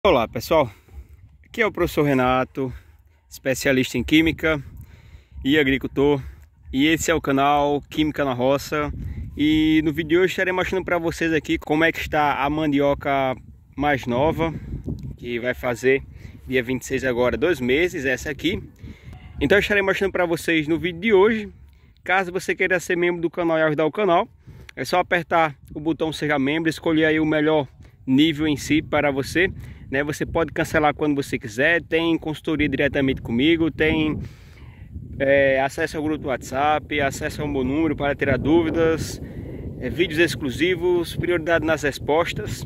Olá pessoal, aqui é o professor Renato, especialista em química e agricultor, e esse é o canal Química na Roça. E no vídeo de hoje estarei mostrando para vocês aqui como é que está a mandioca mais nova, que vai fazer dia 26 agora, 2 meses, essa aqui. Então eu estarei mostrando para vocês no vídeo de hoje. Caso você queira ser membro do canal e ajudar o canal, é só apertar o botão Seja Membro, escolher aí o melhor nível em si para você. Você pode cancelar quando você quiser, tem consultoria diretamente comigo, tem acesso ao grupo do WhatsApp, acesso ao meu número para tirar dúvidas, vídeos exclusivos, prioridade nas respostas.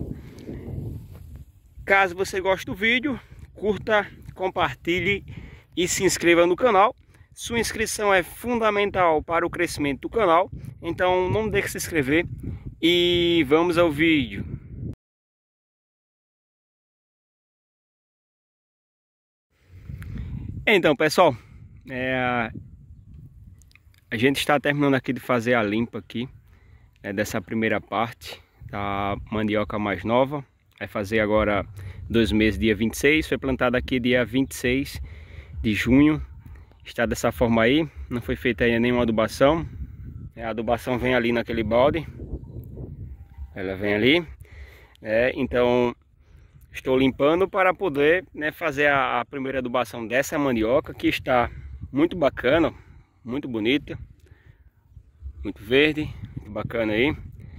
Caso você goste do vídeo, curta, compartilhe e se inscreva no canal. Sua inscrição é fundamental para o crescimento do canal, então não deixe de se inscrever e vamos ao vídeo. Então pessoal, a gente está terminando aqui de fazer a limpa aqui dessa primeira parte da mandioca mais nova. Vai fazer agora 2 meses, dia 26, foi plantada aqui dia 26 de junho. Está dessa forma aí, não foi feita ainda nenhuma adubação. A adubação vem ali naquele balde, ela vem ali, então estou limpando para poder fazer a primeira adubação dessa mandioca, que está muito bacana, muito bonita, muito verde, muito bacana aí.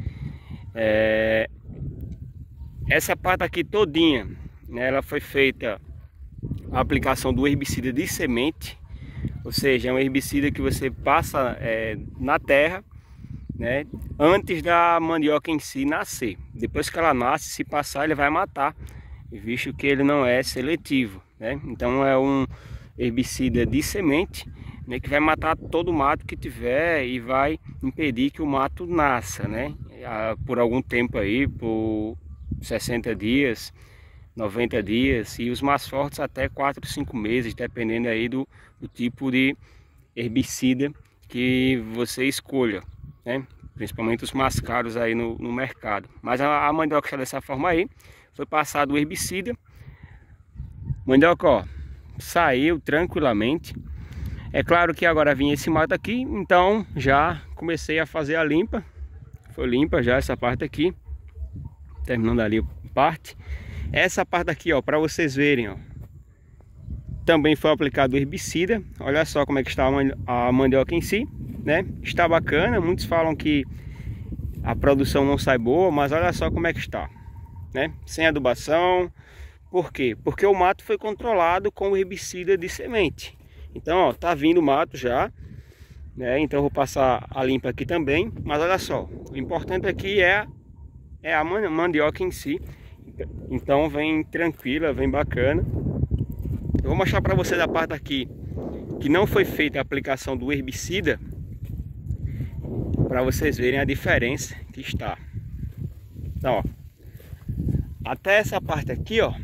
Essa parte aqui todinha, ela foi feita a aplicação do herbicida de semente, ou seja, é um herbicida que você passa na terra, antes da mandioca em si nascer. Depois que ela nasce, se passar, ele vai matar, visto que ele não é seletivo, Então é um herbicida de semente, que vai matar todo o mato que tiver e vai impedir que o mato nasça, por algum tempo aí, por 60 dias, 90 dias, e os mais fortes até 4, 5 meses, dependendo aí do tipo de herbicida que você escolha, Principalmente os mais caros aí no mercado. Mas a mandioca está dessa forma aí, foi passado o herbicida, mandioca, ó, saiu tranquilamente. É claro que agora vinha esse mato aqui, então já comecei a fazer a limpa. Foi limpa já essa parte aqui, terminando ali a parte. Essa parte aqui, ó, para vocês verem, ó, também foi aplicado herbicida. Olha só como é que está a mandioca em si, Está bacana. Muitos falam que a produção não sai boa, mas olha só como é que está, sem adubação. Por quê? Porque o mato foi controlado com o herbicida de semente. Então, ó, tá vindo mato já, Então eu vou passar a limpa aqui também. Mas olha só, o importante aqui é a mandioca em si. Então vem tranquila, vem bacana. Eu vou mostrar para vocês a parte aqui que não foi feita a aplicação do herbicida, para vocês verem a diferença que está. Então, ó, até essa parte aqui, ó,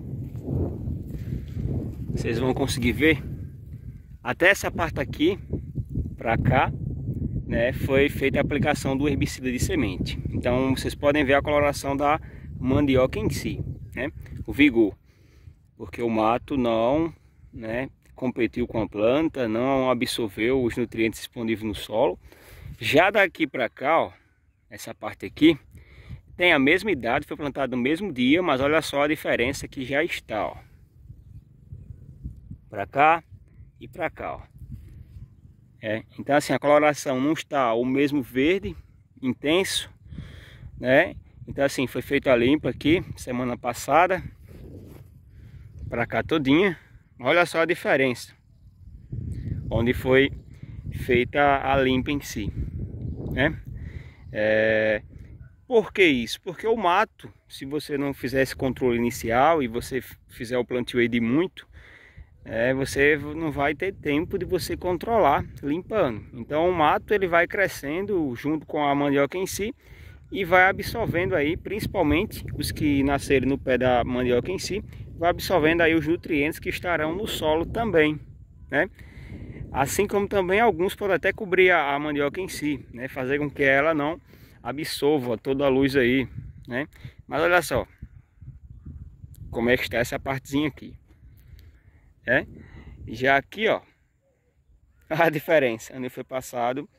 vocês vão conseguir ver. Até essa parte aqui para cá, foi feita a aplicação do herbicida de semente. Então vocês podem ver a coloração da mandioca em si, o vigor, porque o mato não competiu com a planta, não absorveu os nutrientes disponíveis no solo. Já daqui para cá, ó, essa parte aqui tem a mesma idade, foi plantado no mesmo dia, mas olha só a diferença que já está, ó, para cá e para cá, ó. Então assim, a coloração não está o mesmo verde intenso, Então assim, foi feita a limpa aqui semana passada para cá todinha. Olha só a diferença onde foi feita a limpa em si, Por que isso? Porque o mato, se você não fizer esse controle inicial e você fizer o plantio aí de muito, você não vai ter tempo de você controlar limpando. Então o mato ele vai crescendo junto com a mandioca em si e vai absorvendo aí, principalmente os que nascerem no pé da mandioca em si, vai absorvendo aí os nutrientes que estarão no solo também, Assim como também alguns podem até cobrir a mandioca em si, fazer com que ela não absorva toda a luz aí, Mas olha só, como é que está essa partezinha aqui. Já aqui, ó, a diferença onde foi passado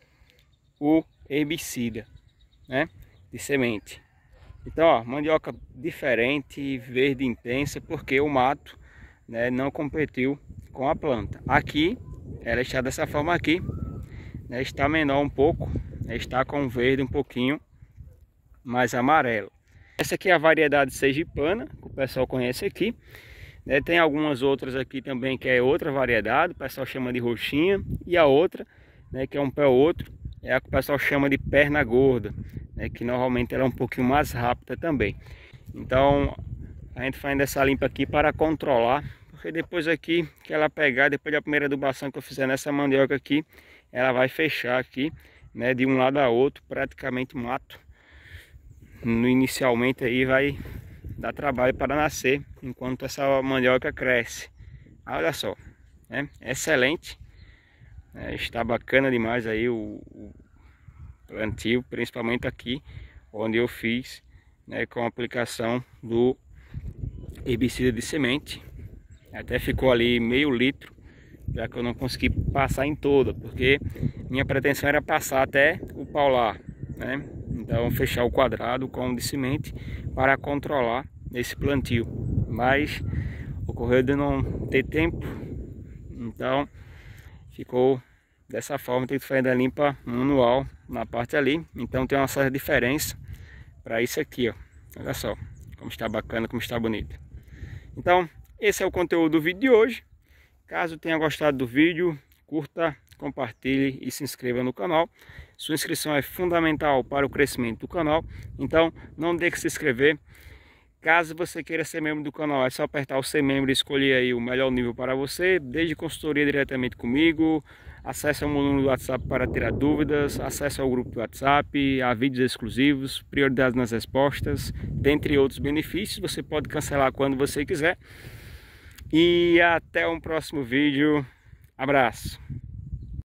o herbicida, né, de semente. Então, ó, mandioca diferente, verde intensa, porque o mato, né, não competiu com a planta. Aqui, ela está dessa forma aqui, né, está menor um pouco, né, está com verde um pouquinho mais amarelo. Essa aqui é a variedade sergipana, que o pessoal conhece aqui. Né, tem algumas outras aqui também que é outra variedade, o pessoal chama de roxinha. E a outra, né, que é um pé outro, é a que o pessoal chama de perna gorda, né, que normalmente ela é um pouquinho mais rápida também. Então a gente faz essa limpa aqui para controlar, porque depois aqui que ela pegar, depois da primeira adubação que eu fizer nessa mandioca aqui, ela vai fechar aqui, né, de um lado a outro, praticamente mato. Inicialmente aí vai dar trabalho para nascer enquanto essa mandioca cresce. Olha só, né? Excelente, está bacana demais aí o plantio, principalmente aqui onde eu fiz, né, com a aplicação do herbicida de semente. Até ficou ali meio litro, já que eu não consegui passar em toda, porque minha pretensão era passar até o paular, né? Então fechar o quadrado com o de semente para controlar esse plantio, mas ocorreu de não ter tempo, então ficou dessa forma. Tem que fazer a limpa manual na parte ali, então tem uma certa diferença para isso aqui, ó. Olha só como está bacana, como está bonito. Então esse é o conteúdo do vídeo de hoje. Caso tenha gostado do vídeo, curta, compartilhe e se inscreva no canal. Sua inscrição é fundamental para o crescimento do canal, então não deixe de se inscrever. Caso você queira ser membro do canal, é só apertar o ser membro e escolher aí o melhor nível para você, desde consultoria diretamente comigo, acesse ao meu número do WhatsApp para tirar dúvidas, acesse ao grupo do WhatsApp, a vídeos exclusivos, prioridade nas respostas, dentre outros benefícios. Você pode cancelar quando você quiser. E até um próximo vídeo. Abraço!